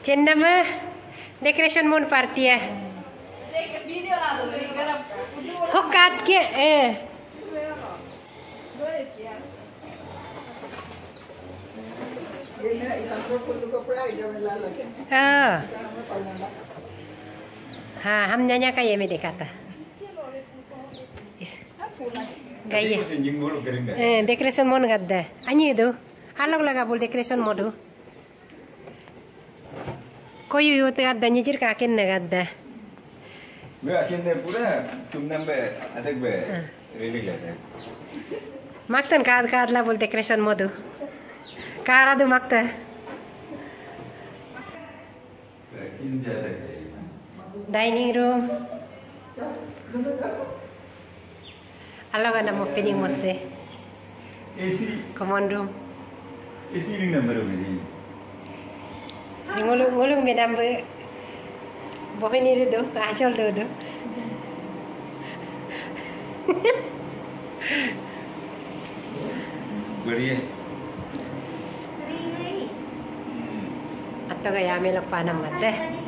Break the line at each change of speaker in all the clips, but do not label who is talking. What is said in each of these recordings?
चेन्नम decoration मोन party है हो काट के हाँ हम नया का ये में देखा था डेकोरेशन मोन गद्दा अन्य दो अलग लगा बोल डेकोरेशन मोडो कोई होते गद्दा निजर का किन गद्दा
मैं अकेले पूरा तुम नंबर अटक बे रेडी लेते
मागतन काद ला बोल डेकोरेशन मोडो कारा दो मागता डाइनिंग रूम अलग ना मोफिनिंग मोसे
AC
common room
AC ring number हो गई
ngulung medam bohe ni do achol do
बढ़िया
atto gaya me lok panam mate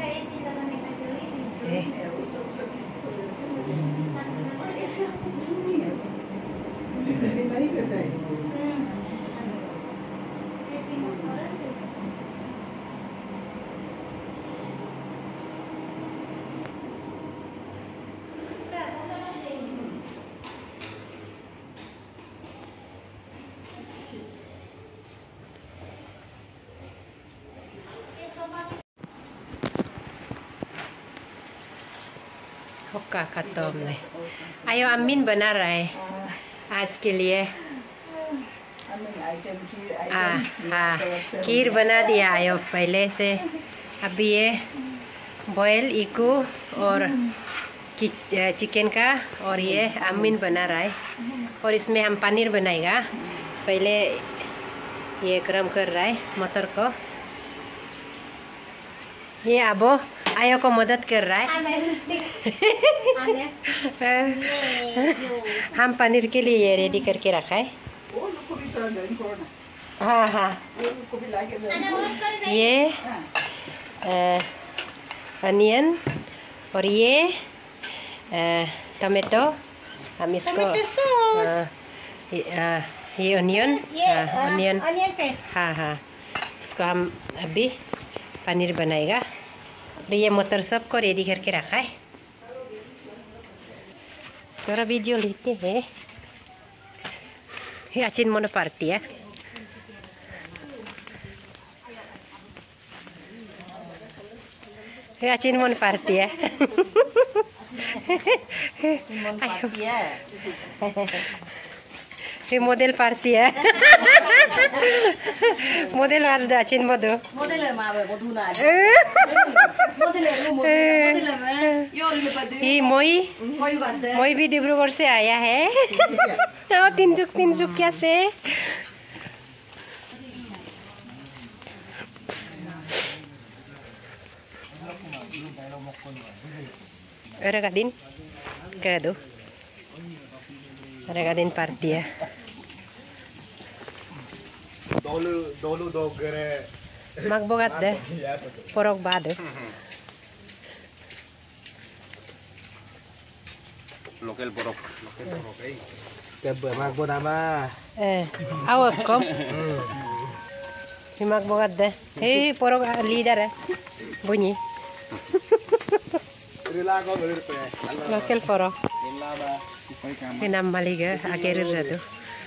होका खत्म ले आयो अम्मीन बना रहा है आज के लिए हाँ खीर बना दिया आयो पहले से अभी ये बॉयल इको और चिकन का और ये अम्मीन बना रहा है और इसमें हम पनीर बनाएगा पहले ये गरम कर रहा है मटर को ये अबो आयो को मदद कर रहा है हम पनीर के लिए ये रेडी करके रखा है हाँ हाँ ये अनियन और ये टमाटो हम इसको ये अनियन पेस्ट हाँ हाँ इसको हम अभी पनीर बनाएगा और ये मटर सब को रेडी करके रखा है थोड़ा वीडियो लेते हैं ये अचिन मोनो पार्टी है ये अचिन मोनो पार्टी है ये मॉडल पार्टी है मॉडल वाला दाचिन मधु ये मोई भी डिब्रूगढ़ से आया है और तिनसुकिया से Regadin kado Regadin party ya dolu dogere magbogat deh porok bade
lokal porok
ke magbo nama
awak kom magbogat deh porok leader ya bunyi lokal porok enam maliga akhirnya tuh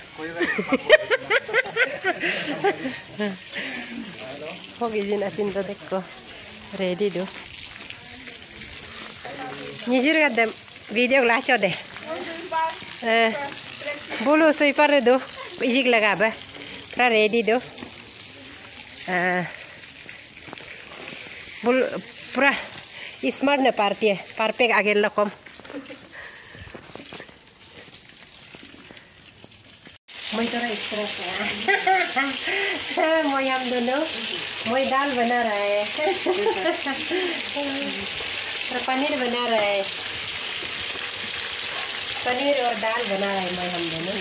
hogi jin asin to dekko ready do nijir gadde video lacho de bulu soi pare do ijik lagabe pra ready do bul pura smart na party parpek agel lakom मैं तो इस तरह से मोई हम दोनों मोई दाल बना रहा है और पनीर बना रहा है पनीर और दाल बना रहा है मोई हम दोनों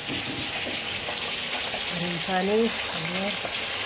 गर्म पानी ये